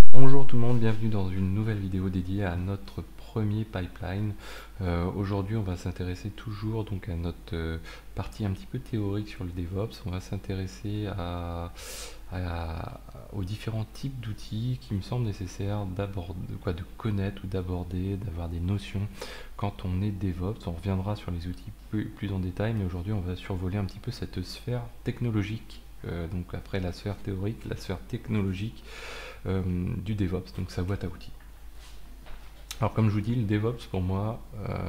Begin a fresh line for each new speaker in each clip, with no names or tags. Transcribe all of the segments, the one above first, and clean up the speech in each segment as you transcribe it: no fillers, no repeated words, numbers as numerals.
Bonjour tout le monde, bienvenue dans une nouvelle vidéo dédiée à notre premier pipeline. Aujourd'hui on va s'intéresser toujours donc à notre partie un petit peu théorique sur le DevOps. On va s'intéresser aux différents types d'outils qui me semblent nécessaires de connaître ou d'aborder, d'avoir des notions quand on est DevOps. On reviendra sur les outils plus en détail, mais aujourd'hui on va survoler un petit peu cette sphère technologique. Donc après la sphère théorique, la sphère technologique du DevOps, donc sa boîte à outils. Alors comme je vous dis, le DevOps pour moi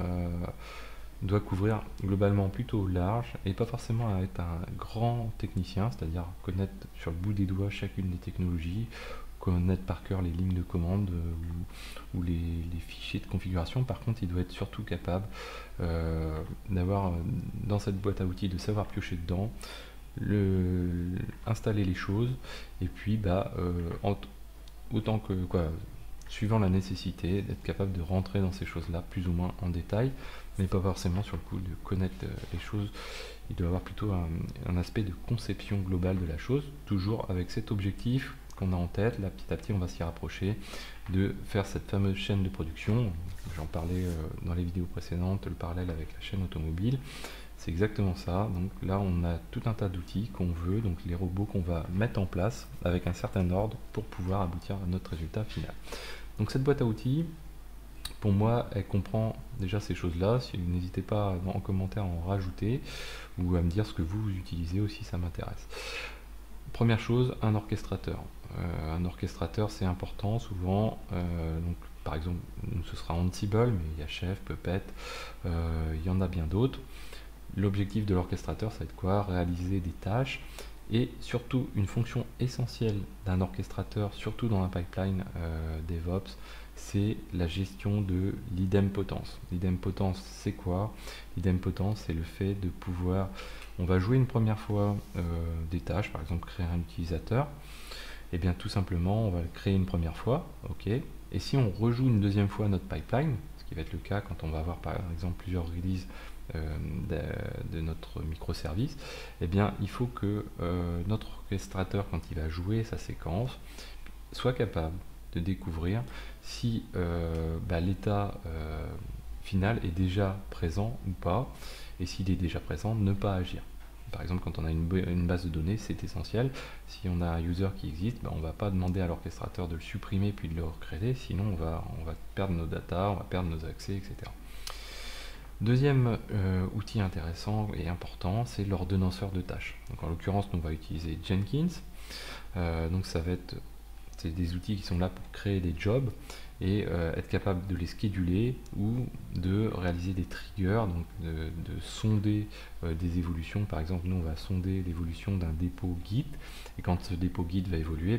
doit couvrir globalement plutôt large et pas forcément à être un grand technicien, c'est-à-dire connaître sur le bout des doigts chacune des technologies, connaître par cœur les lignes de commande ou les fichiers de configuration. Par contre, il doit être surtout capable d'avoir dans cette boîte à outils, de savoir piocher dedans, installer les choses et puis autant que suivant la nécessité d'être capable de rentrer dans ces choses-là plus ou moins en détail, mais pas forcément sur le coup de connaître les choses. Il doit avoir plutôt un aspect de conception globale de la chose, toujours avec cet objectif qu'on a en tête. Là, petit à petit, on va s'y rapprocher de faire cette fameuse chaîne de production. J'en parlais dans les vidéos précédentes, le parallèle avec la chaîne automobile. C'est exactement ça. Donc là, on a tout un tas d'outils qu'on veut, donc les robots qu'on va mettre en place avec un certain ordre pour pouvoir aboutir à notre résultat final. Donc cette boîte à outils, pour moi, elle comprend déjà ces choses-là. N'hésitez pas en commentaire à en rajouter ou à me dire ce que vous utilisez aussi, ça m'intéresse. Première chose, un orchestrateur. Un orchestrateur, c'est important souvent. Donc, par exemple, ce sera Ansible, mais il y a Chef, Puppet, il y en a bien d'autres. L'objectif de l'orchestrateur, ça va être quoi? Réaliser des tâches. Et surtout, une fonction essentielle d'un orchestrateur, surtout dans un pipeline DevOps, c'est la gestion de l'idempotence. L'idempotence, c'est quoi? L'idempotence, c'est le fait de pouvoir... On va jouer une première fois des tâches, par exemple créer un utilisateur. Et bien tout simplement, on va le créer une première fois, ok. Et si on rejoue une deuxième fois notre pipeline, ce qui va être le cas quand on va avoir par exemple plusieurs releases de notre microservice, eh bien il faut que notre orchestrateur, quand il va jouer sa séquence, soit capable de découvrir si l'état final est déjà présent ou pas, et s'il est déjà présent, ne pas agir. Par exemple, quand on a une base de données, c'est essentiel. Si on a un user qui existe, on ne va pas demander à l'orchestrateur de le supprimer puis de le recréer, sinon on va perdre nos data, on va perdre nos accès, etc. Deuxième outil intéressant et important, c'est l'ordonnanceur de tâches. Donc en l'occurrence, on va utiliser Jenkins. Donc c'est des outils qui sont là pour créer des jobs et être capable de les scheduler ou de réaliser des triggers, donc de sonder des évolutions. Par exemple, nous on va sonder l'évolution d'un dépôt Git, et quand ce dépôt Git va évoluer,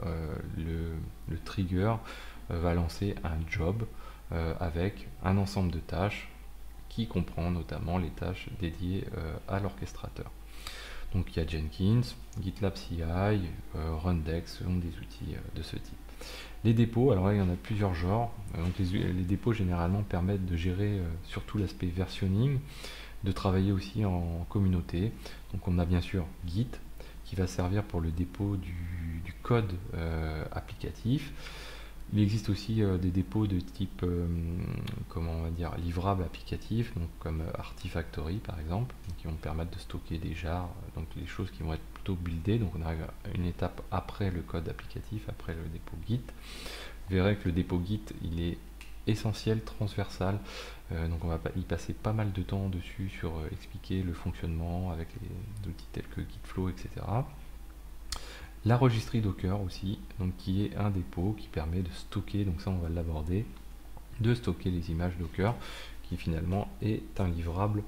le trigger va lancer un job avec un ensemble de tâches qui comprend notamment les tâches dédiées à l'orchestrateur. Donc il y a Jenkins, GitLab CI, Rundeck sont des outils de ce type. Les dépôts, alors là il y en a plusieurs genres. Donc les dépôts généralement permettent de gérer surtout l'aspect versionning, de travailler aussi en communauté. Donc on a bien sûr Git qui va servir pour le dépôt du code applicatif. Il existe aussi des dépôts de type comment on va dire, livrable applicatif, donc comme Artifactory par exemple, qui vont permettre de stocker des jars, donc les choses qui vont être plutôt buildées. Donc on arrive à une étape après le code applicatif, après le dépôt Git. Vous verrez que le dépôt Git, il est essentiel, transversal, donc on va y passer pas mal de temps dessus sur expliquer le fonctionnement avec les outils tels que Gitflow, etc. La registrie Docker aussi, donc qui est un dépôt qui permet de stocker, donc ça on va l'aborder, de stocker les images Docker, qui finalement est un livrable.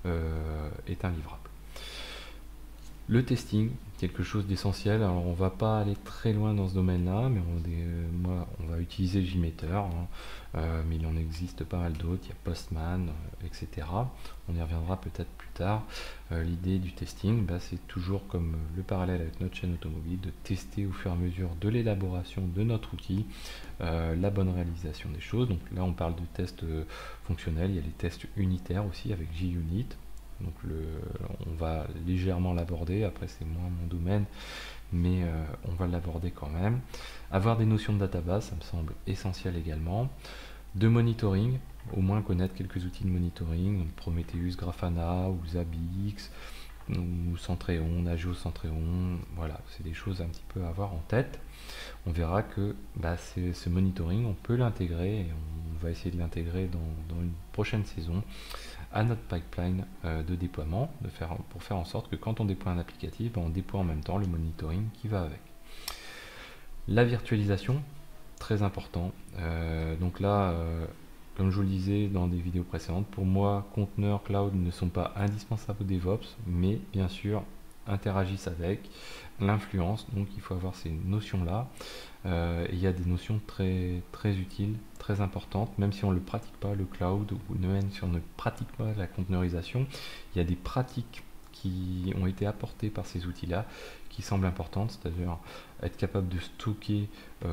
Le testing, quelque chose d'essentiel. Alors on va pas aller très loin dans ce domaine-là, mais on va utiliser JMeter, mais il en existe pas mal d'autres. Il y a Postman, etc. On y reviendra peut-être plus tard. L'idée du testing, c'est toujours comme le parallèle avec notre chaîne automobile, de tester au fur et à mesure de l'élaboration de notre outil, la bonne réalisation des choses. Donc là on parle de tests fonctionnels, il y a les tests unitaires aussi avec JUnit. Donc on va légèrement l'aborder, après c'est moins mon domaine, mais on va l'aborder quand même. Avoir des notions de database, ça me semble essentiel également. De monitoring, au moins connaître quelques outils de monitoring, donc Prometheus, Grafana ou Zabbix, ou Centreon, Nagios Centreon, voilà, c'est des choses un petit peu à avoir en tête. On verra que ce monitoring, on peut l'intégrer, et on va essayer de l'intégrer dans une prochaine saison à notre pipeline de déploiement, pour faire en sorte que quand on déploie un applicatif, on déploie en même temps le monitoring qui va avec. La virtualisation, très important. Donc là, comme je vous le disais dans des vidéos précédentes, pour moi, conteneurs cloud ne sont pas indispensables au DevOps, mais bien sûr interagissent avec l'influence, donc il faut avoir ces notions-là. Il y a des notions très, très utiles, très importantes, même si on ne le pratique pas, le cloud, ou même si on ne pratique pas la conteneurisation, il y a des pratiques qui ont été apportées par ces outils-là qui semblent importantes, c'est-à-dire être capable de stocker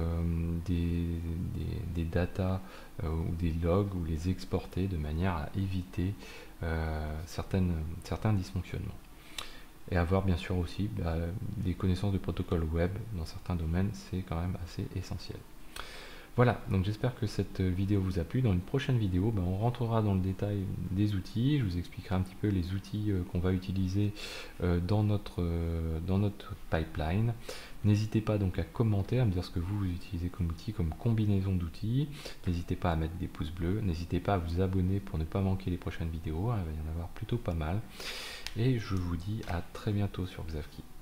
des datas ou des logs ou les exporter de manière à éviter certains dysfonctionnements. Et avoir bien sûr aussi des connaissances de protocoles web dans certains domaines, c'est quand même assez essentiel. Voilà, donc j'espère que cette vidéo vous a plu. Dans une prochaine vidéo, on rentrera dans le détail des outils. Je vous expliquerai un petit peu les outils qu'on va utiliser dans notre pipeline. N'hésitez pas donc à commenter, à me dire ce que vous utilisez comme outil, comme combinaison d'outils. N'hésitez pas à mettre des pouces bleus. N'hésitez pas à vous abonner pour ne pas manquer les prochaines vidéos. Il va y en avoir plutôt pas mal. Et je vous dis à très bientôt sur Xavki.